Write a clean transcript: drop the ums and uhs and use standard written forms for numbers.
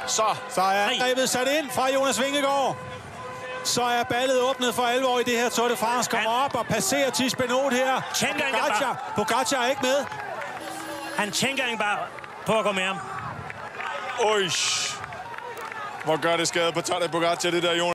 Så er angrebet sat ind fra Jonas Vingegaard. Så er ballet åbnet for alvor i det her Tour de France. Kommer op og passerer Tish Benoot her. Pogacar er ikke med. Han tænker ikke bare på at gå med ham. Hvor gør det skade på Tadej Pogacar, det der, Jonas.